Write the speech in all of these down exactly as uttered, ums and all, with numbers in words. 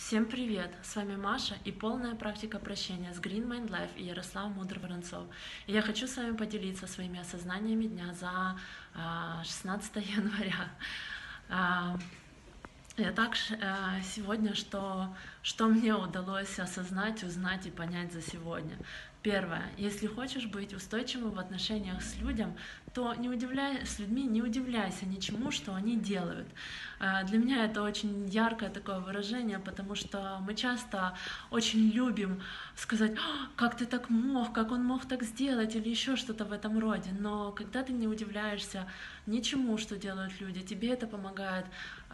Всем привет! С вами Маша и полная практика прощения с Green Mind Life и Ярослав Мудр-Воронцов. И я хочу с вами поделиться своими осознаниями дня за шестнадцатое января. Итак, сегодня что, что мне удалось осознать, узнать и понять за сегодня. Первое. Если хочешь быть устойчивым в отношениях с людьми, то не удивляй, с людьми не удивляйся ничему, что они делают. Для меня это очень яркое такое выражение, потому что мы часто очень любим сказать: «Как ты так мог, как он мог так сделать» или еще что-то в этом роде. Но когда ты не удивляешься ничему, что делают люди, тебе это помогает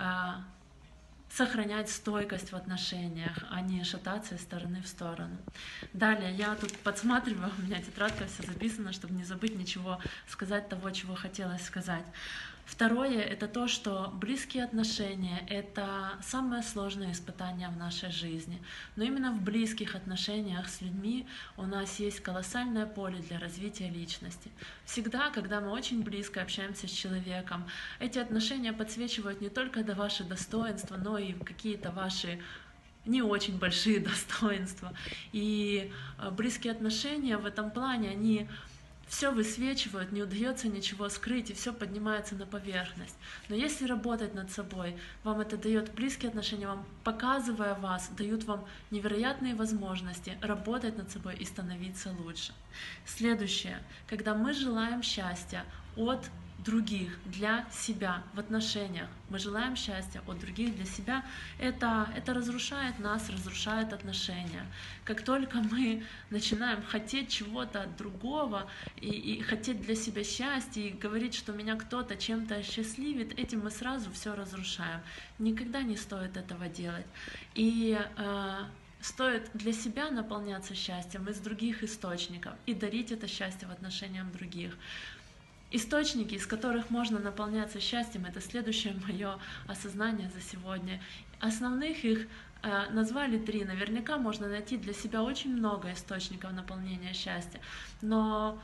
сохранять стойкость в отношениях, а не шататься из стороны в сторону. Далее, я тут подсматриваю, у меня тетрадка все записана, чтобы не забыть ничего сказать того, чего хотелось сказать. Второе — это то, что близкие отношения — это самое сложное испытание в нашей жизни. Но именно в близких отношениях с людьми у нас есть колоссальное поле для развития личности. Всегда, когда мы очень близко общаемся с человеком, эти отношения подсвечивают не только до ваши достоинства, но и какие-то ваши не очень большие достоинства. И близкие отношения в этом плане, они все высвечивают, не удается ничего скрыть, и все поднимается на поверхность. Но если работать над собой, вам это дает близкие отношения, вам, показывая вас, дают вам невероятные возможности работать над собой и становиться лучше. Следующее. Когда мы желаем счастья от других для себя в отношениях, мы желаем счастья от других для себя, это, это разрушает нас, разрушает отношения. Как только мы начинаем хотеть чего-то от другого и, и хотеть для себя счастья, и говорить, что меня кто-то чем-то осчастливит, этим мы сразу все разрушаем. Никогда не стоит этого делать. И э, стоит для себя наполняться счастьем из других источников и дарить это счастье в отношениях других. Источники, из которых можно наполняться счастьем, это следующее мое осознание за сегодня. Основных их э, назвали три. Наверняка можно найти для себя очень много источников наполнения счастья. Но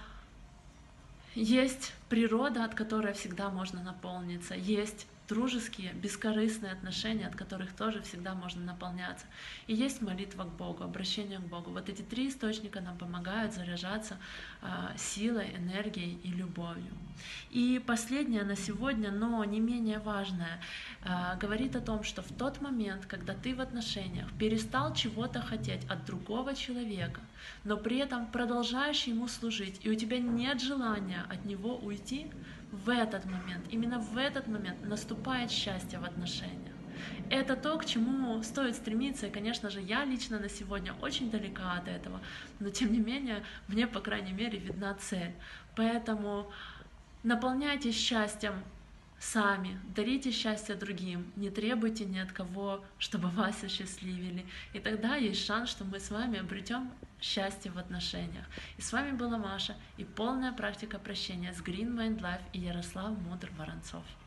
есть природа, от которой всегда можно наполниться. Есть дружеские, бескорыстные отношения, от которых тоже всегда можно наполняться. И есть молитва к Богу, обращение к Богу. Вот эти три источника нам помогают заряжаться э, силой, энергией и любовью. И последнее на сегодня, но не менее важное, э, говорит о том, что в тот момент, когда ты в отношениях перестал чего-то хотеть от другого человека, но при этом продолжаешь ему служить, и у тебя нет желания от него уйти, в этот момент, именно в этот момент наступает счастье в отношениях. Это то, к чему стоит стремиться, и, конечно же, я лично на сегодня очень далека от этого, но тем не менее, мне, по крайней мере, видна цель. Поэтому наполняйтесь счастьем сами, дарите счастье другим, не требуйте ни от кого, чтобы вас осчастливили. И тогда есть шанс, что мы с вами обретем счастье в отношениях. И с вами была Маша и полная практика прощения с Green Mind Life и Ярослав Мудр-Воронцов.